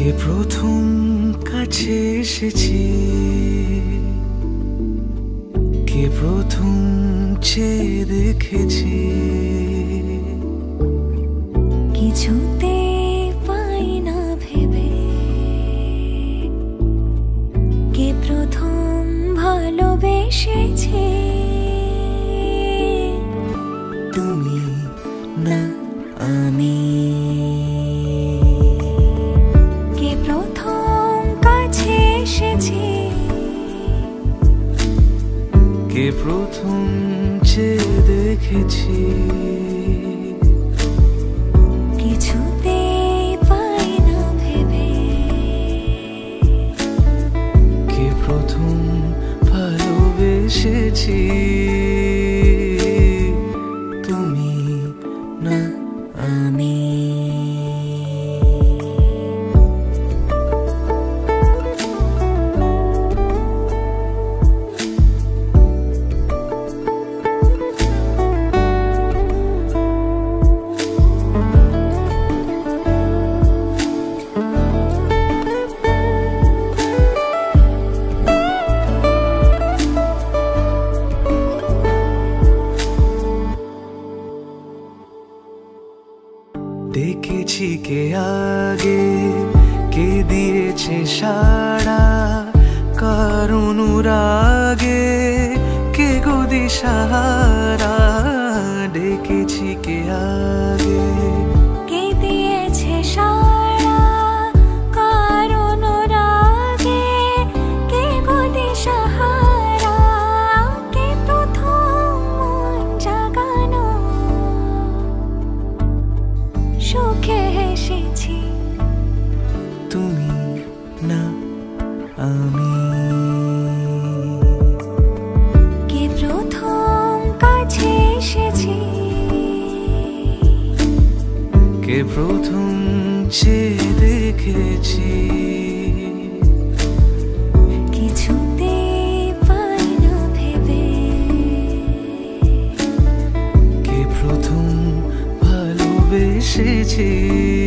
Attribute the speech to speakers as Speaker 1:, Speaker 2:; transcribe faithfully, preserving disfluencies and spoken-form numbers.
Speaker 1: প্রথম কাছে এসেছি, কে প্রথম চেয়ে দেখেছি,
Speaker 2: কিছুতে পাই না ভেবে, কে প্রথম ভালোবেসেছে।
Speaker 1: তুমি না আমি।
Speaker 2: কে প্রথম কাছে এসেছে,
Speaker 1: কে প্রথম চেয়ে দেখেছি,
Speaker 2: কিছুতে পাই না ভেবে,
Speaker 1: কে প্রথম ভালোবেসেছি। তুমি না আমি। দেখেছি কে আগে, কে দিয়েছে সাড়া, কার অনুরাগে কে গো দিশাহারা। দেখেছি কে আগে,
Speaker 2: কে দিয়েছে সাড়া, কার অনুরাগে কে গো দিশাহারা। কে প্রথম মন জাগানো, সুখে হেসেছি।
Speaker 1: তুমি না আমি।
Speaker 2: কে প্রথম কাছে এসেছে,
Speaker 1: কে প্রথম চেয়ে দেখেছি,
Speaker 2: কিছুতে পাই না ভেবে,
Speaker 1: কে প্রথম ভালোবেসেছি।